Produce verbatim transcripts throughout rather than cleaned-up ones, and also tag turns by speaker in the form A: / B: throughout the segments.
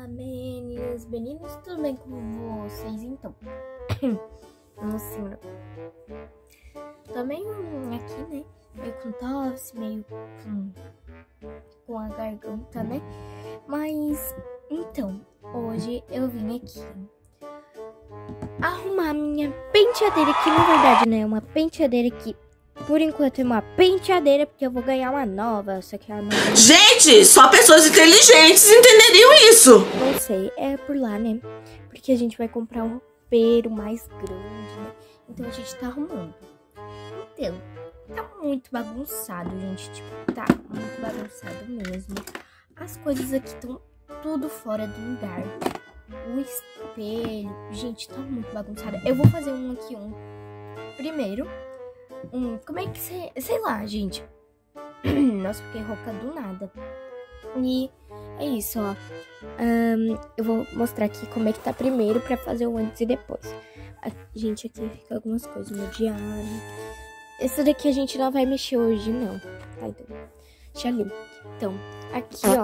A: Olá, meninas, meninos, tudo bem com vocês? Então, vamos sim, tô meio aqui, né, meio com tosse, meio com, com a garganta, né, mas, então, hoje eu vim aqui arrumar minha penteadeira, que na verdade não é uma penteadeira que, por enquanto, é uma penteadeira, porque eu vou ganhar uma nova, só que a nova...
B: Gente, só pessoas inteligentes entenderiam isso.
A: Não sei, é por lá, né? Porque a gente vai comprar um roupeiro mais grande, né? Então a gente tá arrumando. Então, tá muito bagunçado, gente. Tipo, tá muito bagunçado mesmo. As coisas aqui estão tudo fora do lugar. O espelho, gente, tá muito bagunçado. Eu vou fazer um aqui, um primeiro. Um, como é que você... Sei lá, gente. Nossa, fiquei rouca do nada. E é isso, ó. Um, eu vou mostrar aqui como é que tá primeiro pra fazer o antes e depois. A, gente, aqui fica algumas coisas no diário. Esse daqui a gente não vai mexer hoje, não. Tá, então. Deixa ali. Então, aqui, ó.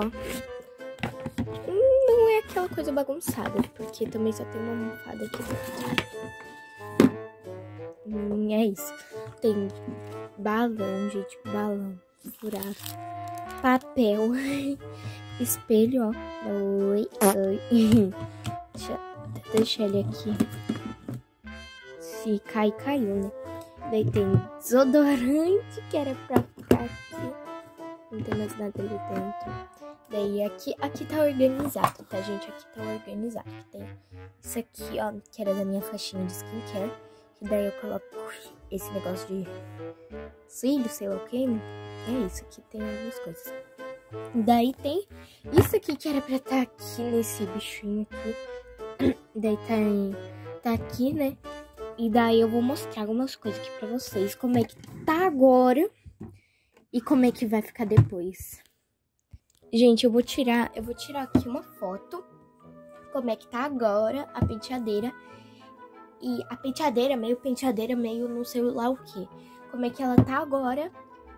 A: Não é aquela coisa bagunçada, porque também só tem uma almofada aqui dentro. Hum, é isso. Tem balão, gente, balão furado, papel, espelho, ó. Oi, oi. Deixa, deixa ele aqui. Se cai, caiu, né? Daí tem desodorante, que era pra ficar aqui. Não tem mais nada ali dentro. Daí aqui, aqui tá organizado, tá, gente? Aqui tá organizado. Tem isso aqui, ó, que era da minha faixinha de skincare. E daí eu coloco esse negócio de cílio, sei lá o que. É isso aqui, tem algumas coisas. Daí tem isso aqui que era pra estar aqui nesse bichinho aqui. Daí tá, tá aqui, né? E daí eu vou mostrar algumas coisas aqui pra vocês. Como é que tá agora e como é que vai ficar depois. Gente, eu vou tirar, eu vou tirar aqui uma foto. Como é que tá agora a penteadeira. E a penteadeira, meio penteadeira, meio não sei lá o que. Como é que ela tá agora.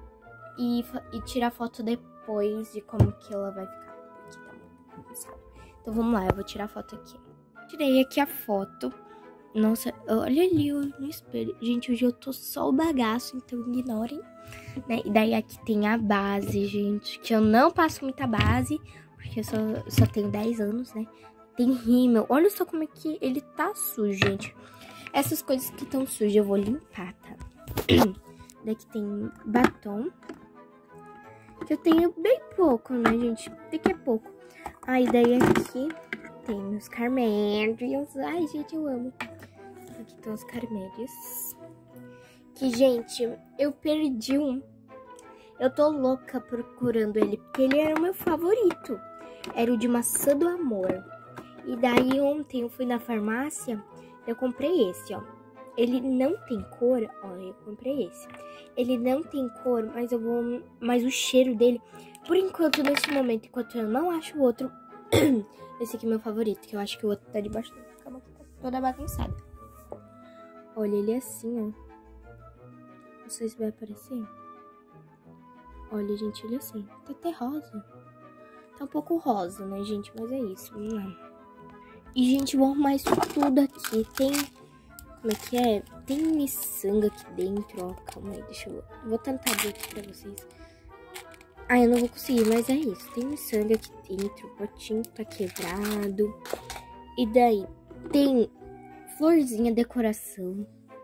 A: E, e tirar foto depois de como que ela vai ficar. Porque tá muito bagunçado. Então vamos lá, eu vou tirar a foto aqui. Tirei aqui a foto. Nossa, olha ali no espelho. Gente, hoje eu tô só o bagaço, então ignorem. Né? E daí aqui tem a base, gente. Que eu não passo muita base. Porque eu só, eu só tenho dez anos, né? Tem rímel. Olha só como é que ele tá sujo, gente. Essas coisas que estão sujas eu vou limpar, tá? Daqui tem batom. Que eu tenho bem pouco, né, gente? Daqui a pouco. Aí daí aqui tem meus carmédios. Ai, gente, eu amo. Aqui estão os carmédios. Que, gente, eu perdi um. Eu tô louca procurando ele. Porque ele era o meu favorito. Era o de maçã do amor. E daí ontem eu fui na farmácia, eu comprei esse, ó. Ele não tem cor, ó, eu comprei esse. Ele não tem cor, mas eu vou... Mas o cheiro dele, por enquanto, nesse momento, enquanto eu não acho o outro... Esse aqui é meu favorito, que eu acho que o outro tá debaixo da cama, que tá toda bagunçada. Olha ele assim, ó. Não sei se vai aparecer. Olha, gente, ele assim. Tá até rosa. Tá um pouco rosa, né, gente? Mas é isso, vamos lá. E, gente, vou arrumar isso tudo aqui. Tem... Como é que é? Tem miçanga aqui dentro, ó. Calma aí, deixa eu... Vou tentar ver aqui pra vocês. Ah, eu não vou conseguir, mas é isso. Tem miçanga aqui dentro. O potinho tá quebrado. E daí, tem florzinha, decoração.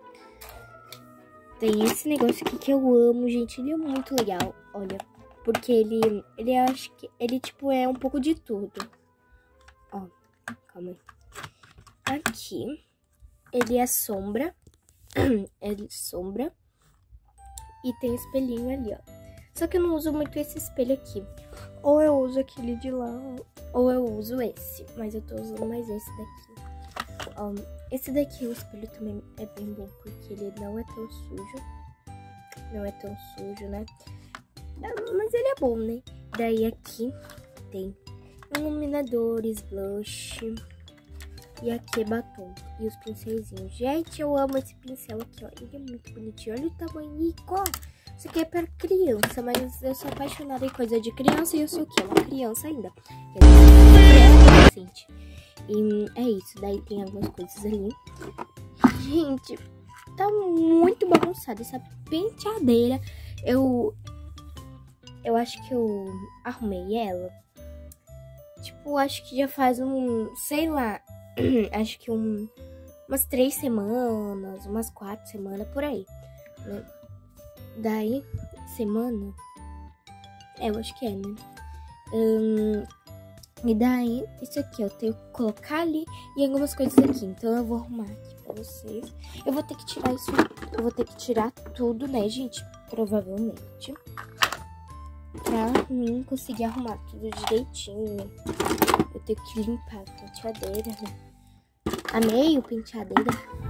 A: Tem esse negócio aqui que eu amo, gente. Ele é muito legal, olha. Porque ele... Ele acho que... Ele, tipo, é um pouco de tudo. Ó. Calma aí. Aqui, ele é sombra. Ele é sombra. E tem espelhinho ali, ó. Só que eu não uso muito esse espelho aqui. Ou eu uso aquele de lá, ou eu uso esse. Mas eu tô usando mais esse daqui. Ó, esse daqui, o espelho também é bem bom, porque ele não é tão sujo. Não é tão sujo, né? Mas ele é bom, né? Daí aqui tem iluminadores, blush. E aqui é batom. E os pincelzinhos. Gente, eu amo esse pincel aqui, ó. Ele é muito bonitinho. Olha o tamanho, ó. Isso aqui é pra criança, mas eu sou apaixonada em coisa de criança e eu sou o quê? Uma criança ainda. Assim. E é isso, daí tem algumas coisas ali. Gente, tá muito bagunçada essa penteadeira. Eu... Eu acho que eu arrumei ela. Tipo, acho que já faz um... Sei lá. Acho que um, umas três semanas, umas quatro semanas, por aí. Né? Daí, semana... É, eu acho que é, né? Hum, e daí, isso aqui eu tenho que colocar ali e algumas coisas aqui. Então eu vou arrumar aqui pra vocês. Eu vou ter que tirar isso, eu vou ter que tirar tudo, né, gente? Provavelmente. Pra mim conseguir arrumar tudo direitinho. Eu tenho que limpar a penteadeira, né? Amei o penteadeira.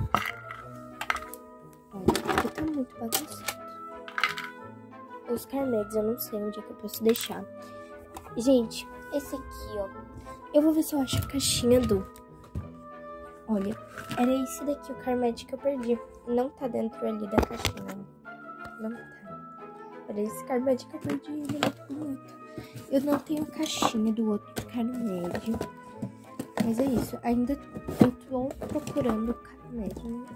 A: Olha, aqui tá muito bagunçado. Os carmédios eu não sei onde é que eu posso deixar. Gente, esse aqui, ó. Eu vou ver se eu acho a caixinha do... Olha, era esse daqui, o carmédio que eu perdi. Não tá dentro ali da caixinha. Não tá. Era esse carmédio que eu perdi. Ele é muito bonito. Eu não tenho a caixinha do outro carmédio. Mas é isso. Ainda eu tô procurando o carmédio. Não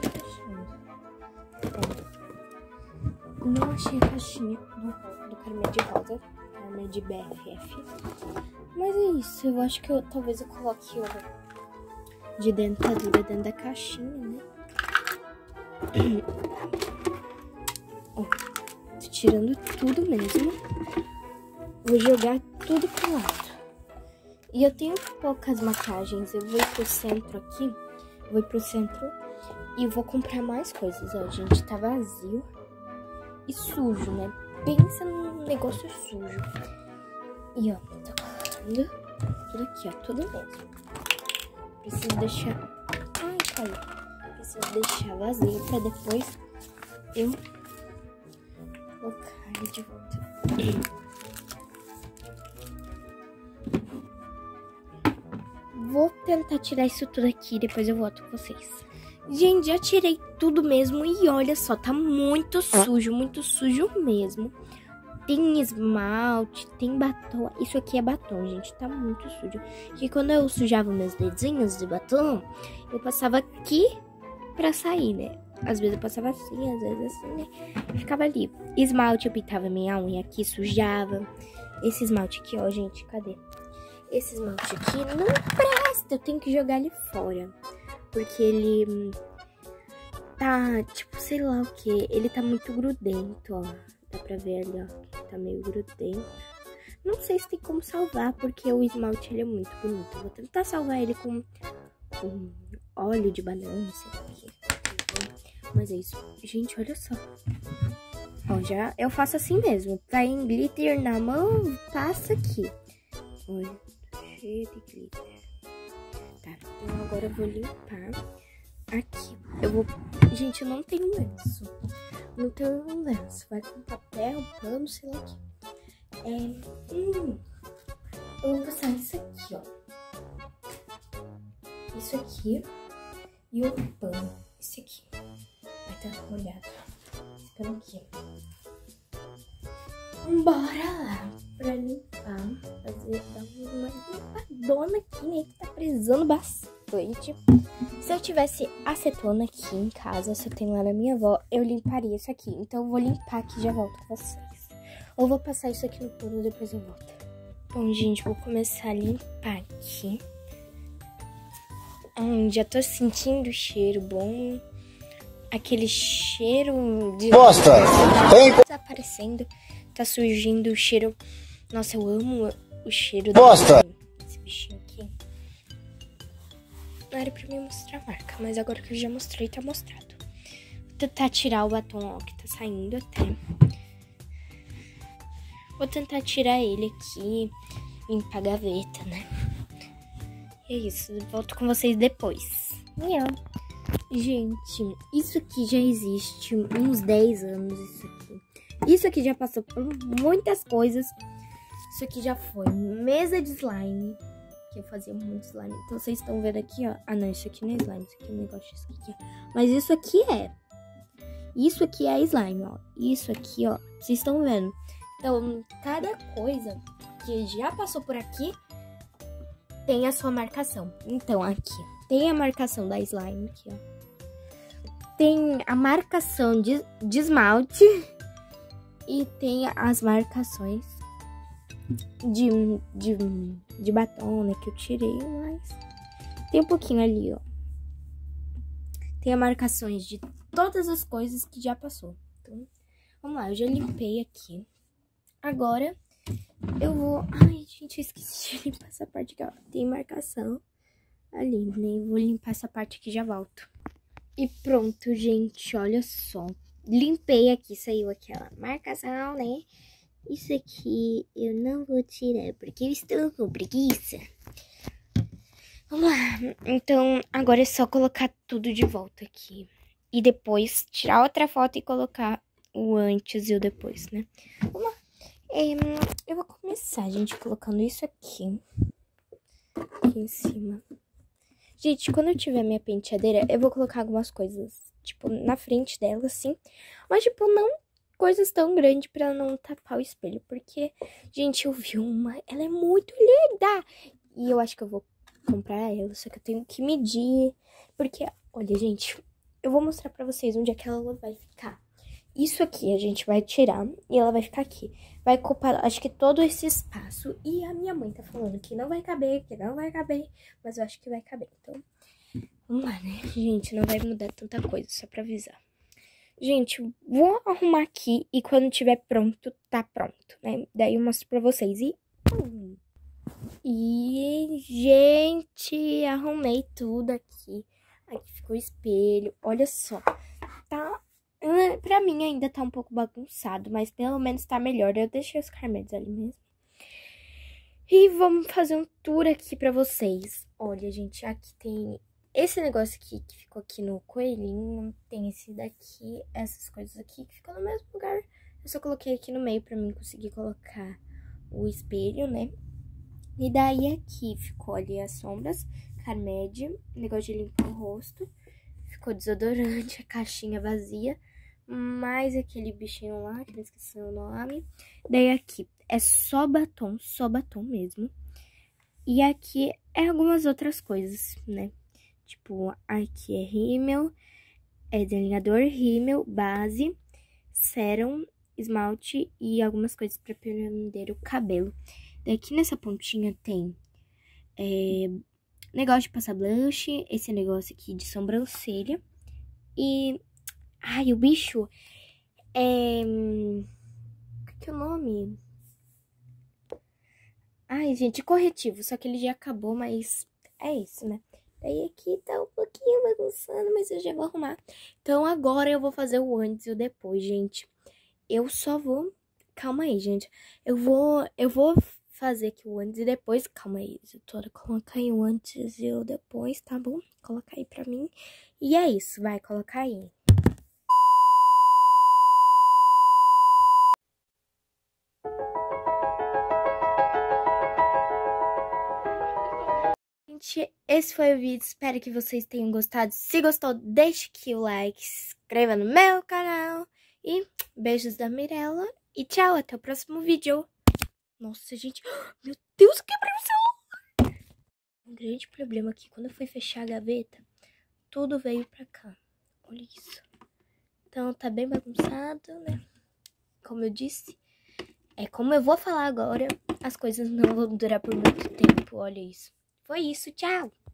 A: tô achando. Não achei a caixinha do, do carmédio rosa. Carmédio B F F. Mas é isso. Eu acho que eu talvez eu coloque o de dentadura dentro da caixinha, né? Ó, tô tirando tudo mesmo. Vou jogar tudo pro lado. E eu tenho poucas maquiagens. Eu vou ir pro centro aqui. Vou ir pro centro e vou comprar mais coisas. Ó, gente, tá vazio e sujo, né? Pensa num negócio sujo. E ó, tô colocando tudo aqui, ó, tudo mesmo. Preciso deixar... Ai, caiu. Preciso deixar vazio pra depois eu colocar ele de volta. Vou tentar tirar isso tudo aqui, depois eu volto com vocês. Gente, já tirei tudo mesmo e olha só, tá muito sujo, muito sujo mesmo. Tem esmalte, tem batom. Isso aqui é batom, gente, tá muito sujo. Que quando eu sujava meus dedinhos de batom, eu passava aqui pra sair, né? Às vezes eu passava assim, às vezes assim, né? Ficava ali. Esmalte, eu pintava minha unha aqui, sujava. Esse esmalte aqui, ó, gente, cadê? Esse esmalte aqui não presta, eu tenho que jogar ele fora. Porque ele tá, tipo, sei lá o que. Ele tá muito grudento, ó. Dá pra ver ali, ó. Tá meio grudento. Não sei se tem como salvar, porque o esmalte, ele é muito bonito. Eu vou tentar salvar ele com, com óleo de banana, sei lá o que. Mas é isso. Gente, olha só. Ó, já eu faço assim mesmo. Vai em glitter na mão, passa aqui. Olha, cheio de glitter. Tá, então agora eu vou limpar aqui. Eu vou... Gente, eu não tenho lenço. Não tenho um lenço. Vai com papel, pano, sei lá o que. É... Hum, eu vou passar isso aqui, ó. Isso aqui. E o pano. Esse aqui. Vai estar molhado. Esse pano aqui. Bora lá pra limpar. Fazer uma limpadona aqui, né? Que tá precisando bastante. Se eu tivesse acetona aqui em casa, se eu tenho lá na minha avó, eu limparia isso aqui. Então eu vou limpar aqui e já volto com vocês. Ou vou passar isso aqui no pano, depois eu volto. Bom, gente, vou começar a limpar aqui. Hum, já tô sentindo o cheiro bom. Aquele cheiro de...
C: Bosta!
A: Tá aparecendo. Tá surgindo o cheiro... Nossa, eu amo o cheiro
C: Bosta!
A: Esse bichinho aqui. Não era pra mim mostrar a marca, mas agora que eu já mostrei, tá mostrado. Vou tentar tirar o batom, ó, que tá saindo até. Vou tentar tirar ele aqui, limpar a gaveta, né? E é isso, volto com vocês depois. E ó, gente, isso aqui já existe uns dez anos, isso aqui. Isso aqui já passou por muitas coisas. Isso aqui já foi mesa de slime, que eu fazia muito slime. Então vocês estão vendo aqui, ó. Ah, não, isso aqui não é slime, isso aqui é um negócio isso aqui. Mas isso aqui é. Isso aqui é slime, ó. Isso aqui, ó. Vocês estão vendo. Então, cada coisa que já passou por aqui tem a sua marcação. Então, aqui, tem a marcação da slime, aqui, ó. Tem a marcação de, de esmalte e tem as marcações de, de, de batom, né, que eu tirei, mas tem um pouquinho ali, ó. Tem as marcações de todas as coisas que já passou. Então, vamos lá, eu já limpei aqui. Agora, eu vou... Ai, gente, eu esqueci de limpar essa parte aqui, ó. Tem marcação ali, né? Eu vou limpar essa parte aqui e já volto. E pronto, gente, olha só. Limpei aqui, saiu aquela marcação, né? Isso aqui eu não vou tirar, porque eu estou com preguiça. Vamos lá. Então, agora é só colocar tudo de volta aqui. E depois tirar outra foto e colocar o antes e o depois, né? Vamos lá. É, eu vou começar, gente, colocando isso aqui. Aqui em cima. Gente, quando eu tiver minha penteadeira, eu vou colocar algumas coisas, tipo, na frente dela, assim. Mas, tipo, não coisas tão grandes pra não tapar o espelho. Porque, gente, eu vi uma, ela é muito linda. E eu acho que eu vou comprar ela, só que eu tenho que medir. Porque, olha, gente, eu vou mostrar pra vocês onde é que ela vai ficar. Isso aqui a gente vai tirar e ela vai ficar aqui. Vai ocupar, acho que todo esse espaço. E a minha mãe tá falando que não vai caber, que não vai caber. Mas eu acho que vai caber. Então, vamos lá, né? Gente, não vai mudar tanta coisa, só pra avisar. Gente, vou arrumar aqui e quando tiver pronto, tá pronto, né? Daí eu mostro pra vocês. E... E, gente, arrumei tudo aqui. Aqui ficou o espelho. Olha só. Tá... Pra mim ainda tá um pouco bagunçado, mas pelo menos tá melhor. Eu deixei os carmedos ali mesmo. E vamos fazer um tour aqui pra vocês. Olha, gente, aqui tem esse negócio aqui que ficou aqui no coelhinho. Tem esse daqui, essas coisas aqui que ficam no mesmo lugar. Eu só coloquei aqui no meio pra mim conseguir colocar o espelho, né? E daí aqui ficou ali as sombras, carmédio, negócio de limpar o rosto. Ficou desodorante, a caixinha vazia. Mais aquele bichinho lá, que eu esqueci o nome. Daí aqui é só batom, só batom mesmo. E aqui é algumas outras coisas, né? Tipo, aqui é rímel, é delineador, rímel, base, sérum, esmalte e algumas coisas pra prender o cabelo. Daí aqui nessa pontinha tem é, negócio de passar blush, esse negócio aqui de sobrancelha. E... Ai, o bicho é... Qual que é o nome? Ai, gente, corretivo. Só que ele já acabou, mas é isso, né? Daí aqui tá um pouquinho bagunçando, mas eu já vou arrumar. Então agora eu vou fazer o antes e o depois, gente. Eu só vou... Calma aí, gente. Eu vou... Eu vou fazer aqui o antes e depois. Calma aí, editora. Coloca aí o antes e o depois, tá bom? Coloca aí pra mim. E é isso, vai, colocar aí. Gente, esse foi o vídeo, espero que vocês tenham gostado. Se gostou, deixe aqui o like, se inscreva no meu canal. E beijos da Mirella. E tchau, até o próximo vídeo. Nossa, gente, meu Deus, quebrei o celular. Um grande problema aqui, quando eu fui fechar a gaveta, tudo veio pra cá. Olha isso. Então tá bem bagunçado, né? Como eu disse, é como eu vou falar agora, as coisas não vão durar por muito tempo, olha isso. Foi isso, tchau!